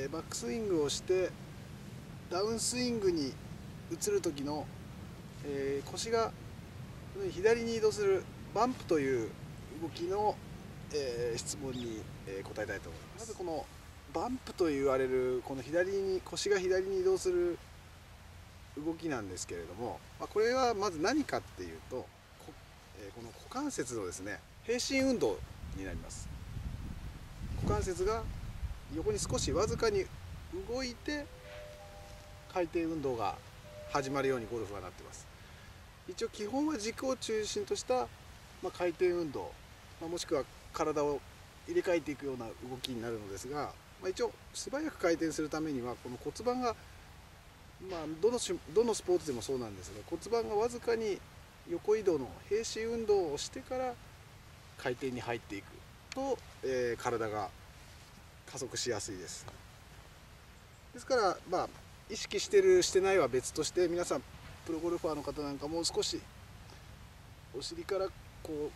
バックスイングをしてダウンスイングに移る時の、腰が左に移動するバンプという動きの、質問に、答えたいと思います。まずこのバンプと言われるこの腰が左に移動する動きなんですけれども、これはまず何かっていうと、この股関節のですね平伸運動になります。股関節が横に少しわずかに動いて回転運動が始まるようにゴルフはなっています。一応基本は軸を中心とした、回転運動、もしくは体を入れ替えていくような動きになるのですが、一応素早く回転するためにはこの骨盤が、どのスポーツでもそうなんですが、骨盤がわずかに横移動の平伸運動をしてから回転に入っていくと、体が加速しやすいです。ですから、意識してるしてないは別として、皆さんプロゴルファーの方なんかもう少しお尻からこう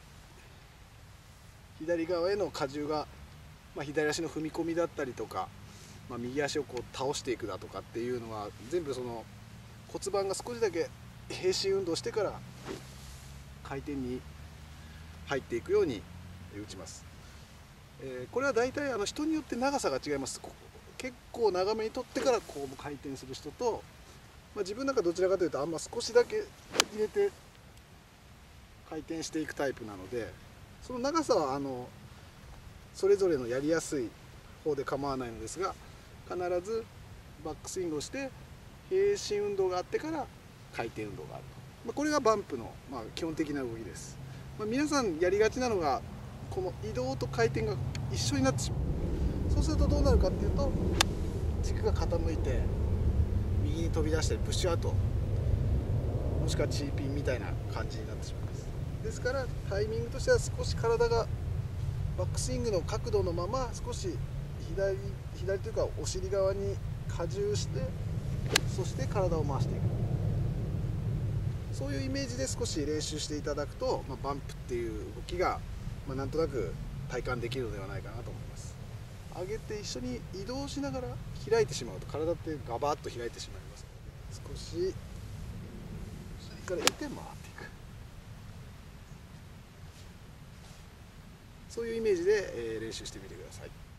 左側への荷重が、左足の踏み込みだったりとか、右足をこう倒していくだとかっていうのは全部その骨盤が少しだけ平伸運動してから回転に入っていくように打ちます。これは大体人によって長さが違います。結構長めに取ってからこう回転する人と、自分なんかどちらかというと少しだけ入れて回転していくタイプなので、その長さはそれぞれのやりやすい方で構わないのですが、必ずバックスイングをして平伸運動があってから回転運動があると、これがバンプの基本的な動きです。皆さんやりがちなのがこの移動と回転が一緒になってしまう。そうするとどうなるかっていうと、軸が傾いて右に飛び出したりプッシュアウト、もしくはチーピンみたいな感じになってしまいます。ですからタイミングとしては少し体がバックスイングの角度のまま少し左というかお尻側に荷重して、そして体を回していく、そういうイメージで少し練習していただくと、バンプっていう動きが、なんとなく体感できるのではないかなと思います。上げて一緒に移動しながら開いてしまうと体ってガバッと開いてしまいますので、少し後ろから入れて回っていく、そういうイメージで練習してみてください。